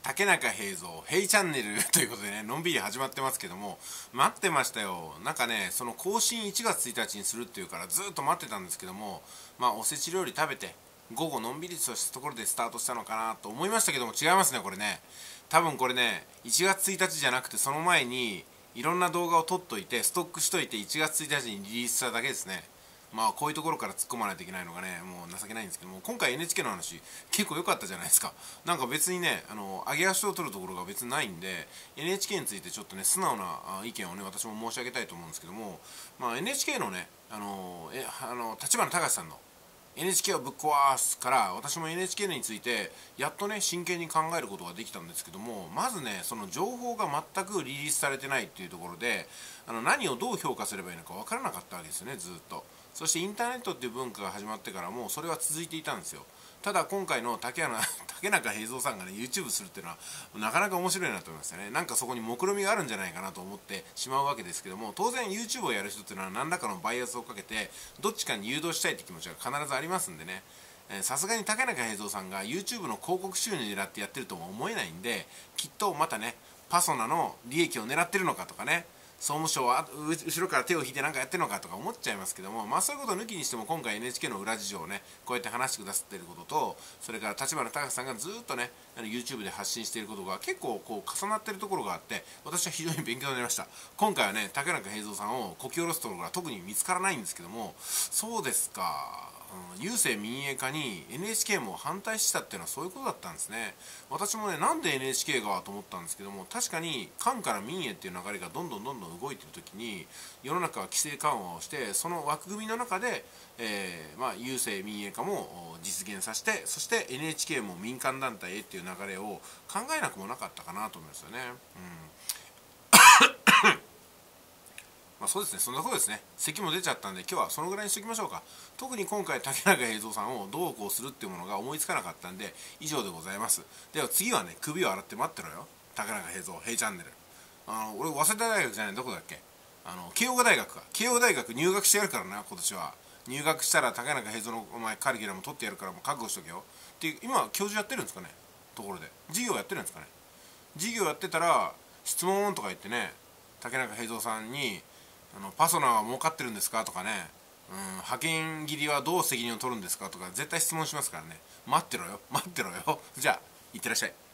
竹中平蔵ヘイチャンネルということでね、のんびり始まってますけども、待ってましたよ。なんかね、その更新1月1日にするっていうからずっと待ってたんですけども、おせち料理食べて午後のんびりとしたところでスタートしたのかなと思いましたけども、違いますね。これね、多分これね、1月1日じゃなくてその前にいろんな動画を撮っといてストックしといて1月1日にリリースしただけですね。こういうところから突っ込まないといけないのがね、もう情けないんですけども、今回 NHK の話結構良かったじゃないですか。なんか別にね、上げ足を取るところが別にないんで、 NHK についてちょっとね素直な意見をね私も申し上げたいと思うんですけども、NHK のね立花隆さんの NHK をぶっ壊すから私も NHK についてやっとね真剣に考えることができたんですけども、まずねその情報が全くリリースされてないっていうところで、何をどう評価すればいいのか分からなかったわけですよね、ずっと。そしてインターネットっていう文化が始まってからもそれは続いていたんですよ。ただ今回の竹中平蔵さんがね YouTube するっていうのはなかなか面白いなと思いましたね。なんかそこに目論見があるんじゃないかなと思ってしまうわけですけども、当然 YouTube をやる人っていうのは何らかのバイアスをかけてどっちかに誘導したいって気持ちが必ずありますんでね、さすがに竹中平蔵さんが YouTube の広告収入狙ってやってるとも思えないんで、きっとまたねパソナの利益を狙ってるのかとかね、総務省は後ろから手を引いて何かやってるのかとか思っちゃいますけども、そういうことを抜きにしても今回 NHK の裏事情をねこうやって話してくださっていることと、それから立花隆さんがずっとねYouTube で発信していることが結構こう重なっているところがあって、私は非常に勉強になりました。今回はね竹中平蔵さんをこき下ろすところが特に見つからないんですけども、そうですか、郵政民営化に NHK も反対したっていうのはそういうことだったんですね。私もねなんで NHK がと思ったんですけども、確かに官から民営っていう流れがどんどん動いている時に世の中は規制緩和をして、その枠組みの中で、郵政民営化も実現させて、そして NHK も民間団体へっていう流れを考えなくもなかったかなと思いますよね。そうですね、そんなことですね。咳も出ちゃったんで今日はそのぐらいにしておきましょうか。特に今回竹中平蔵さんをどうこうするっていうものが思いつかなかったんで以上でございます。では次はね首を洗って待ってろよ、竹中平蔵ヘイチャンネル。俺早稲田大学じゃない、どこだっけ、慶応大学か。慶応大学入学してやるからな、今年は。入学したら竹中平蔵のお前カリキュラム取ってやるからもう覚悟しとけよ。で今教授やってるんですかね、ところで授業やってるんですかね。授業やってたら質問とか言ってね、竹中平蔵さんにパソナは儲かってるんですかとかね、派遣切りはどう責任を取るんですかとか絶対質問しますからね。待ってろよ待ってろよ。じゃあいってらっしゃい。